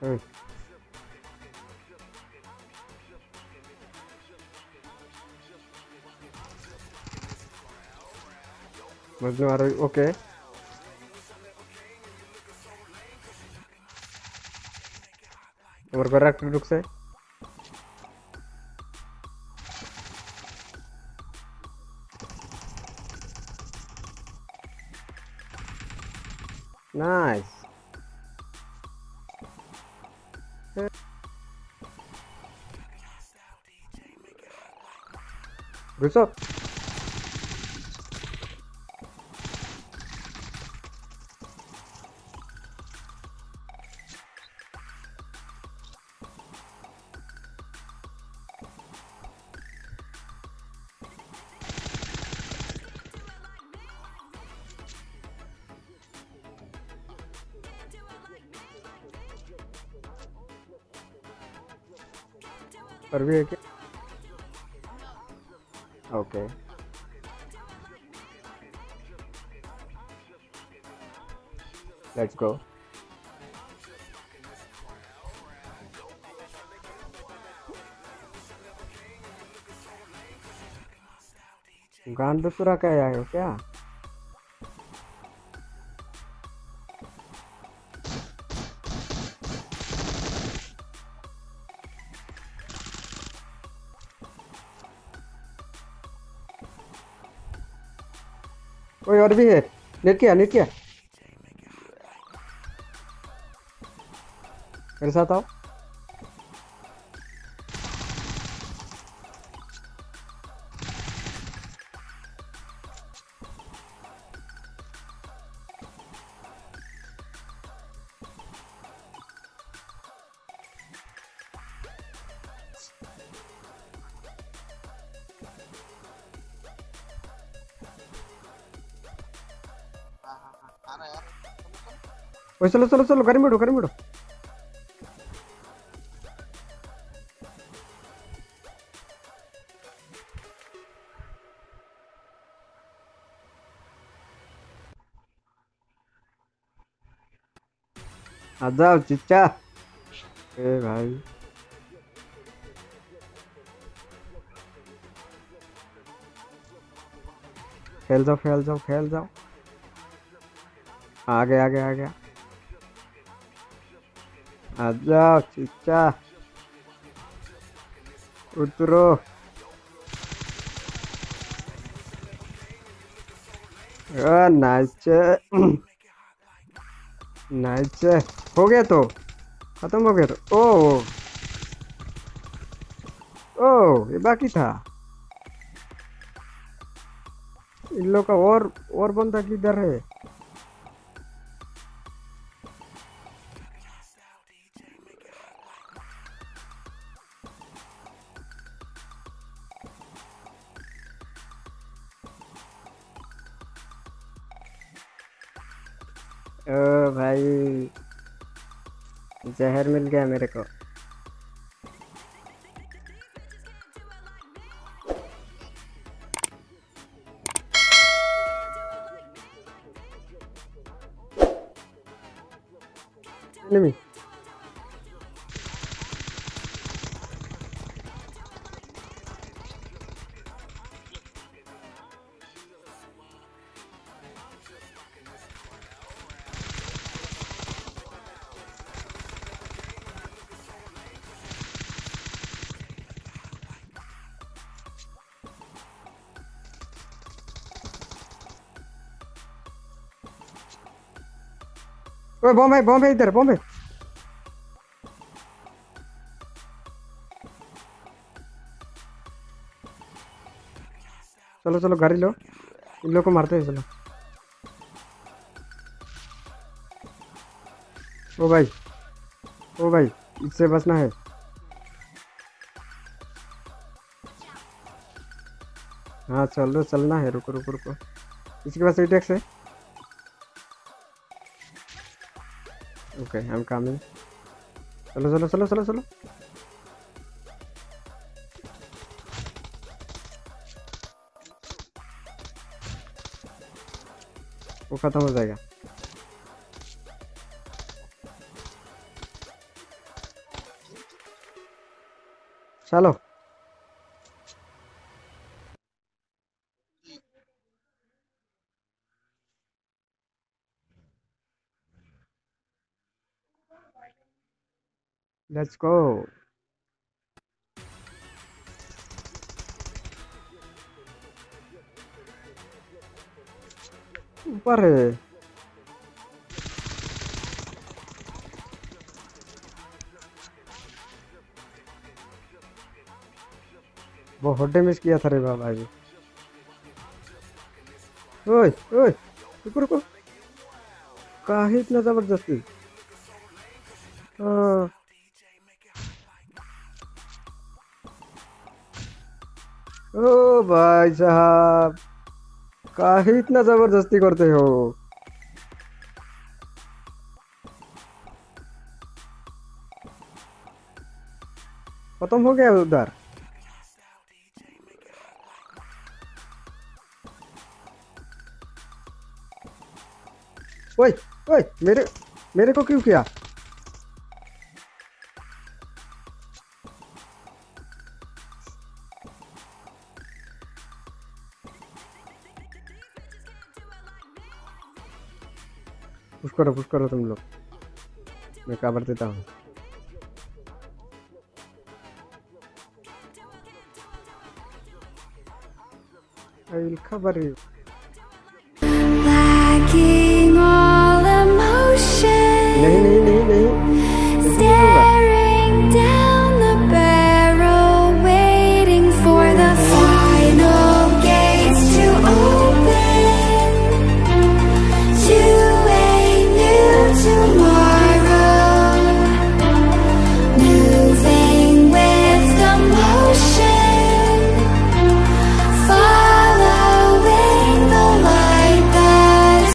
ओए, मजनू आ रही ओके। तुम्हारे को रख रुक से नाइस घुसो। और भी है क्या? Okay let's go. गान पे पूरा क्या आए हो क्या? कोई और भी है? नेट किया मेरे साथ आओ। ओए चलो चलो चलो गाड़ी में बैठो गाड़ी में बैठो। आ जाओ चिच्चा। ए भाई खेल जाओ खेल जाओ खेल जाओ। आ गया आ गया आ गया। आ जाओ चिच्चा उतरो। नाइस नाइस हो गया तो खत्म हो गया तो ओ ओ ये बाकी था। इन लोग का और बंदा किधर है? ओ भाई जहर मिल गया मेरे को। एनिमी ओए बॉम्ब है इधर बॉम्ब है। चलो चलो गाड़ी लो इन लोग को मारते हैं चलो। ओ भाई इससे बचना है। हाँ चलो चलना है रुको रुको रुको। इसके पास एटेक्स है। Okay I am coming. चलो चलो चलो चलो चलो। वो खत्म हो जाएगा। चलो लेट्स गो। ऊपर है। बहुत डैमेज किया था रे बाबा ये। ओए ओए, रुको रुको, काहे इतना जबरदस्ती। हाँ। ओ भाई साहब, काहे इतना जबरदस्ती करते हो। खत्म हो गया उधर। ओए ओए, मेरे मेरे को क्यों किया। पुश करो तुम लोग, मैं कवर देता हूँ। I will cover you. Lacking all emotion. नहीं नहीं नहीं नहीं,